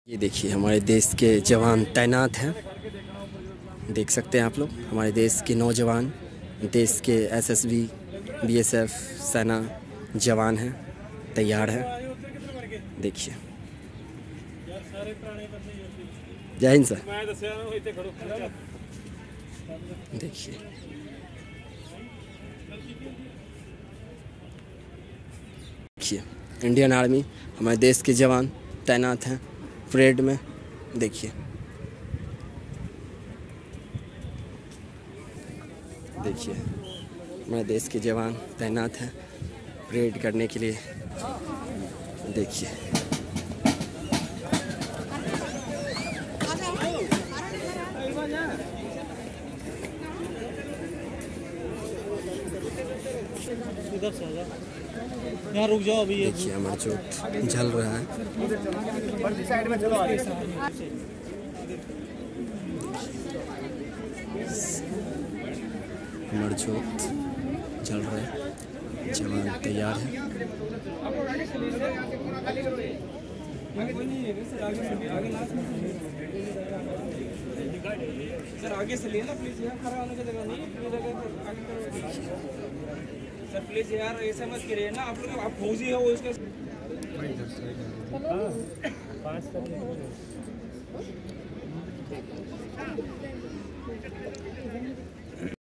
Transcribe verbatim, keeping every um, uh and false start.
ये देखिए हमारे देश के जवान तैनात हैं। देख सकते हैं आप लोग, हमारे देश के नौजवान, देश के एसएसबी, बीएसएफ, सेना जवान हैं, तैयार हैं। देखिए, जय हिंद सर। देखिए देखिए इंडियन आर्मी, हमारे देश के जवान तैनात हैं परेड में। देखिए देखिए हमारे देश के जवान तैनात हैं परेड करने के लिए। देखिए इधर से आजा, यहाँ रुक जाओ अभी। देखिए हमारा जोत जल रहा है। हमारा जोत जल रहा है, जवान तैयार है। सर आगे से लेना प्लीज, यहाँ खड़ा होने की जगह नहीं, प्लीज अगर आगे करो सर प्लीज यार, ऐसा मत करिए ना आप लोग, आप फौजी हो उसके पाँच